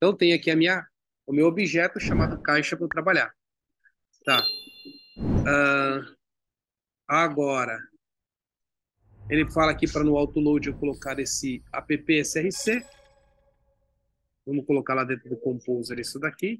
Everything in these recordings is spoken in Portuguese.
Então, tem aqui o meu objeto chamado caixa para eu trabalhar. Tá. Agora, ele fala aqui para no autoload eu colocar esse app src. Vamos colocar lá dentro do Composer isso daqui.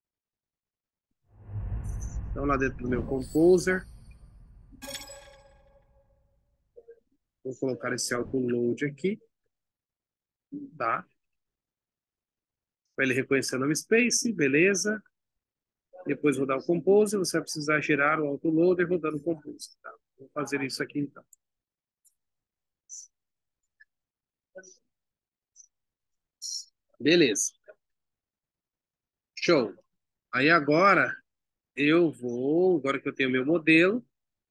Então, lá dentro do meu Composer, vou colocar esse autoload aqui, tá? Para ele reconhecer o namespace, beleza. Depois vou dar o Composer, você vai precisar gerar o autoloader rodando o Composer, tá? Vou fazer isso aqui então. Beleza. Show. Aí agora agora que eu tenho o meu modelo,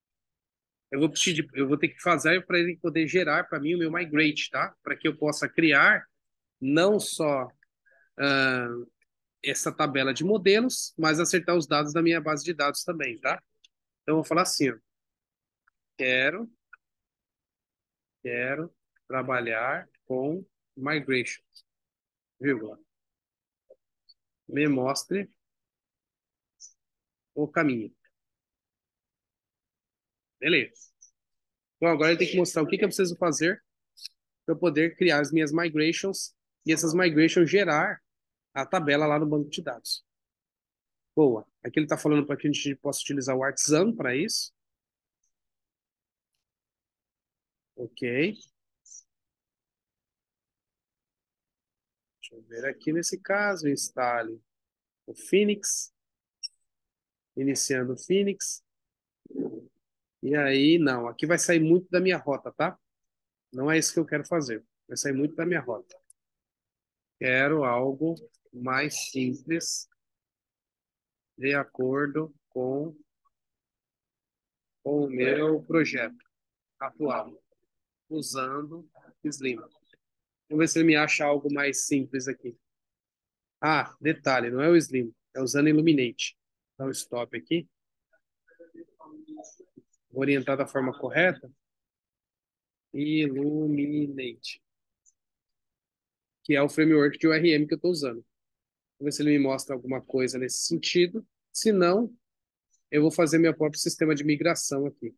eu vou ter que fazer para ele poder gerar para mim o meu migrate, tá? Para que eu possa criar não só ah, essa tabela de modelos, mas acertar os dados da minha base de dados também, tá? Então eu vou falar assim, ó, quero, quero trabalhar com migration, vírgula. Me mostre o caminho. Beleza. Então agora ele tem que mostrar o que que eu preciso fazer para eu poder criar as minhas migrations e essas migrations gerar a tabela lá no banco de dados. Boa. Aqui ele está falando para que a gente possa utilizar o Artisan para isso. Ok. Deixa eu ver aqui nesse caso, instale o Phoenix, iniciando o Phoenix. E aí, não, aqui vai sair muito da minha rota, tá? Não é isso que eu quero fazer. Vai sair muito da minha rota. Quero algo mais simples, de acordo com o meu projeto atual, usando Slim. Vamos ver se ele me acha algo mais simples aqui. Ah, detalhe, não é o Slim, é usando Illuminate. Dá um stop aqui. Vou orientar da forma correta. Illuminate, que é o framework de ORM que eu estou usando. Vamos ver se ele me mostra alguma coisa nesse sentido. Se não, eu vou fazer meu próprio sistema de migração aqui.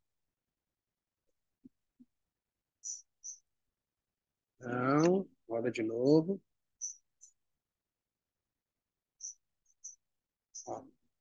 Não, roda de novo. Ó,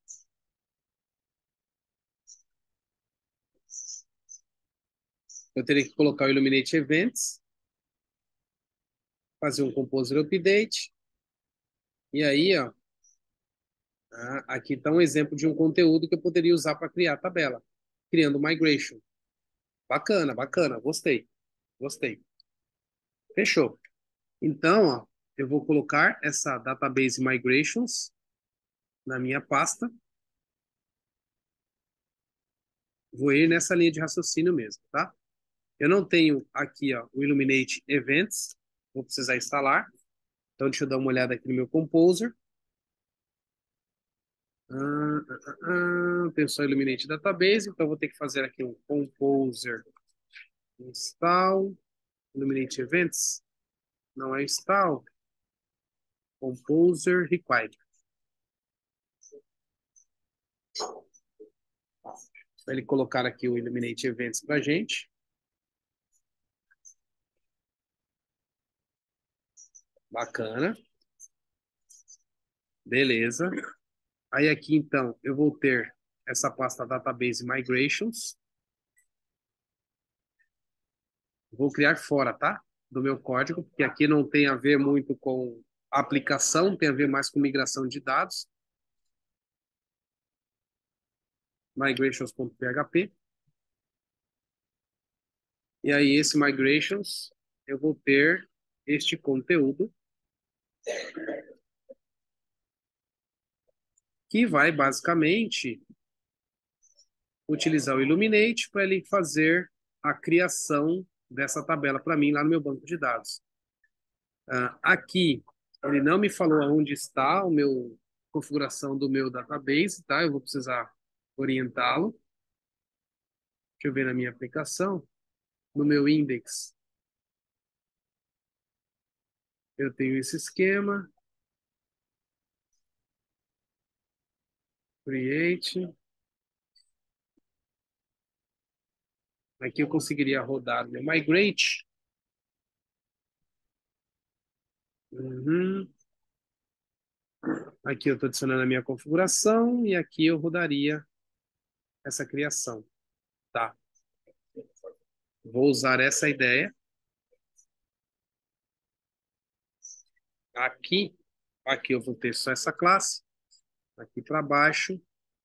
eu teria que colocar o Illuminate Events, fazer um Composer Update. E aí, ó, aqui está um exemplo de um conteúdo que eu poderia usar para criar a tabela, criando migration. Bacana, bacana, gostei, gostei. Fechou. Então, ó, eu vou colocar essa database migrations na minha pasta. Vou ir nessa linha de raciocínio mesmo, tá? Eu não tenho aqui, ó, o Illuminate Events, vou precisar instalar. Então, deixa eu dar uma olhada aqui no meu Composer. Tenho só Illuminate Database, então vou ter que fazer aqui um Composer install, Illuminate Events, não é install, Composer required. Para ele colocar aqui o Illuminate Events para a gente. Bacana. Beleza. Aí aqui, então, eu vou ter essa pasta Database Migrations. Vou criar fora, tá? Do meu código, porque aqui não tem a ver muito com aplicação, tem a ver mais com migração de dados. Migrations.php. E aí, esse migrations, eu vou ter este conteúdo que vai basicamente utilizar o Illuminate para ele fazer a criação dessa tabela para mim lá no meu banco de dados. Aqui, ele não me falou onde está o meu configuração do meu database, tá? Eu vou precisar orientá-lo. Deixa eu ver na minha aplicação. No meu index, eu tenho esse esquema. Create. Aqui eu conseguiria rodar meu migrate. Uhum. Aqui eu estou adicionando a minha configuração e aqui eu rodaria essa criação. Tá. Vou usar essa ideia. Aqui eu vou ter só essa classe. Aqui para baixo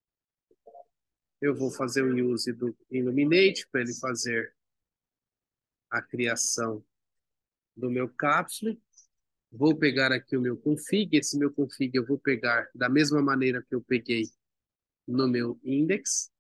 eu vou fazer o use do Illuminate para ele fazer a criação do meu capsule. Vou pegar aqui o meu config. Esse meu config eu vou pegar da mesma maneira que eu peguei no meu index.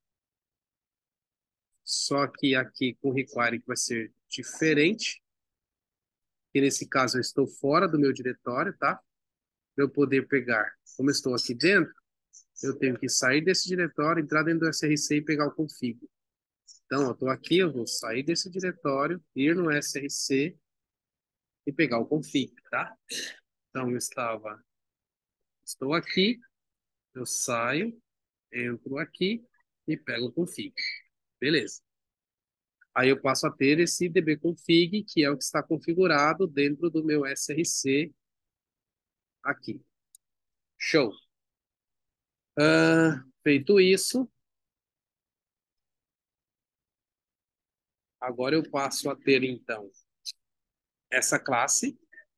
Só que aqui com o require que vai ser diferente. Que nesse caso eu estou fora do meu diretório, tá? Para eu poder pegar, como eu estou aqui dentro, eu tenho que sair desse diretório, entrar dentro do SRC e pegar o config. Então, eu estou aqui, eu vou sair desse diretório, ir no SRC e pegar o config, tá? Então, estou aqui, eu saio, entro aqui e pego o config. Beleza. Aí eu passo a ter esse dbconfig, que é o que está configurado dentro do meu SRC aqui. Show. Feito isso, agora eu passo a ter, então, essa classe.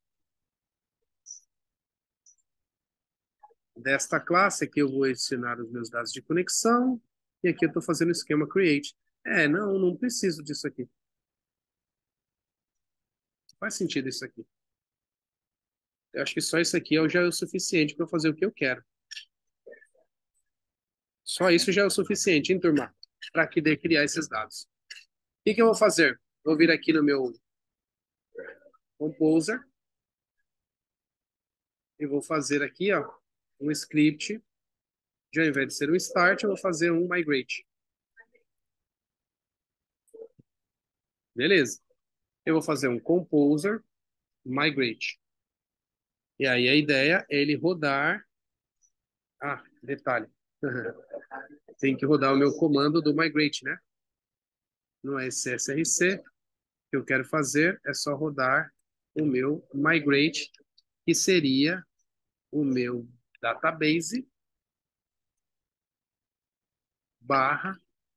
Desta classe aqui eu vou adicionar os meus dados de conexão. E aqui eu estou fazendo o esquema create. Não preciso disso aqui. Faz sentido isso aqui. Eu acho que só isso aqui já é o suficiente para fazer o que eu quero. Só isso já é o suficiente, hein, turma? Para poder criar esses dados. O que eu vou fazer? Vou vir aqui no meu Composer e vou fazer aqui, ó, um script. Já ao invés de ser um start, eu vou fazer um migrate. Beleza. Eu vou fazer um Composer migrate. E aí a ideia é ele rodar. Detalhe. Tem que rodar o meu comando do migrate, né? No SSRC, o que eu quero fazer é só rodar o meu migrate, que seria o meu database barra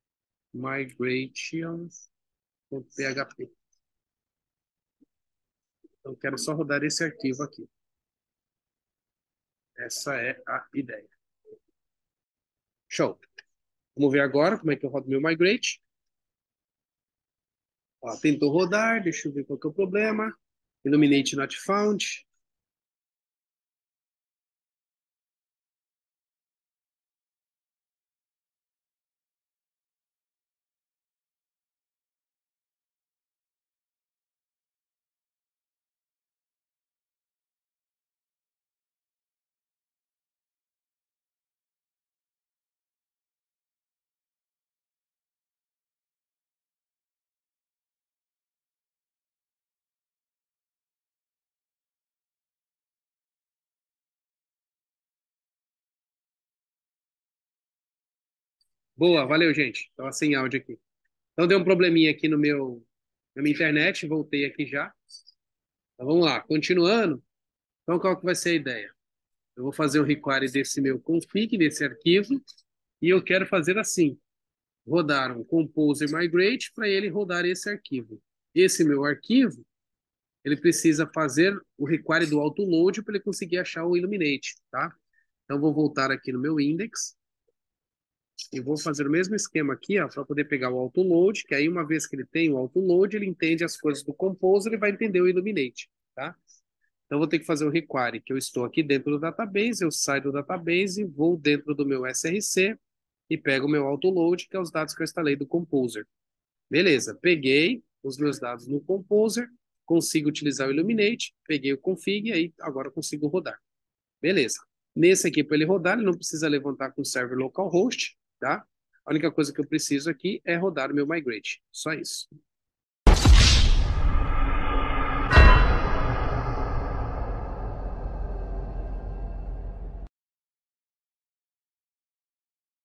migration.php. Então, eu quero só rodar esse arquivo aqui. Essa é a ideia. Show. Vamos ver agora como é que eu rodo meu migrate. Ó, tentou rodar, deixa eu ver qual que é o problema. Illuminate not found. Boa, valeu, gente. Estava sem áudio aqui. Então deu um probleminha aqui na minha internet, voltei aqui já. Então vamos lá, continuando. Então qual que vai ser a ideia? Eu vou fazer o require desse meu config, desse arquivo, e eu quero fazer assim, rodar um composer migrate para ele rodar esse arquivo. Esse meu arquivo, ele precisa fazer o require do autoload para ele conseguir achar o Illuminate, tá? Então vou voltar aqui no meu index e vou fazer o mesmo esquema aqui, ó, para poder pegar o autoload, que aí uma vez que ele tem o autoload, ele entende as coisas do composer e vai entender o Illuminate, tá? Então, vou ter que fazer um require, que eu estou aqui dentro do database, eu saio do database, vou dentro do meu SRC e pego o meu autoload, que é os dados que eu instalei do Composer. Beleza, peguei os meus dados no Composer, consigo utilizar o Illuminate, peguei o config e aí agora eu consigo rodar. Beleza. Nesse aqui, para ele rodar, ele não precisa levantar com o server localhost, tá? A única coisa que eu preciso aqui é rodar o meu migrate. Só isso.